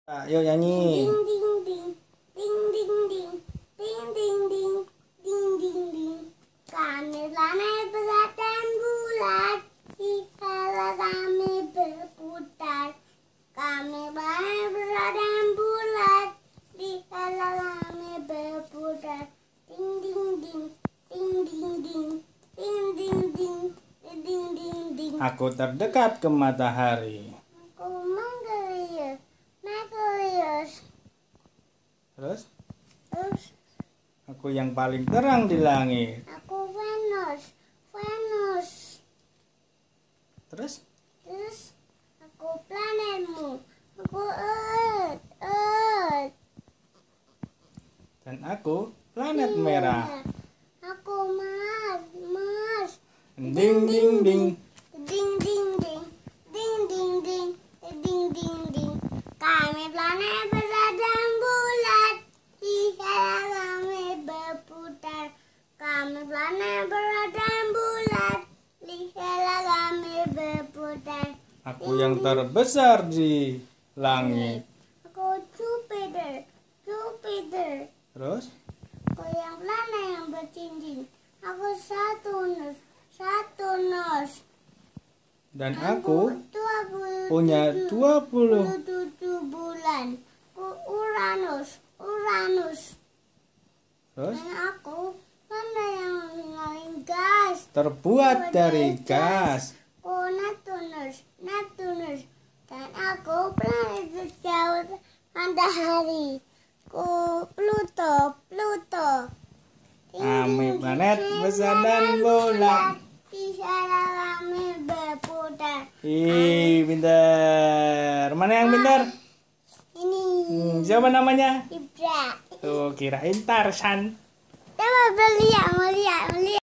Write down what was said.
Yuk nyanyi. Ding ding ding, ding ding ding, ding ding ding, ding ding ding. Kami planet berat dan bulat, di kala kami berputar. Kami planet berat dan bulat, di kala kami berputar. Ding ding ding, ding ding ding, ding ding ding, ding ding ding. Aku terdekat ke matahari. Aku menggeliat, menggeliat. Terus? Terus Aku yang paling terang di langit. aku Venus, Venus. Terus? Terus aku planetmu, aku Earth, Earth. Dan aku planet merah. Aku Mars, Mars. Ding ding ding. Ding ding ding, ding ding ding, ding ding ding. Kami planet berat dan bulat, di kala kami berputar. Kami planet berat dan bulat, di kala kami berputar. Aku yang terbesar di langit. Aku Jupiter, Jupiter. Terus? Aku yang planet yang bercincin. Aku Saturnus, Saturnus. Dan aku 27 punya 20. 27 bulan. Aku Uranus, Uranus. Terus? Dan aku planet yang mengalami gas. Terbuat dari gas. Aku Neptunus, Neptunus. Dan aku planet sejauh matahari. Aku Pluto, Pluto. Kami planet besar dan bulat. Di sana kami berputar. Ih, pintar. Mana yang pintar? Ini Siapa namanya? Ibra. Tuh, kirain Tarsan. Coba beliau, melihat, melihat.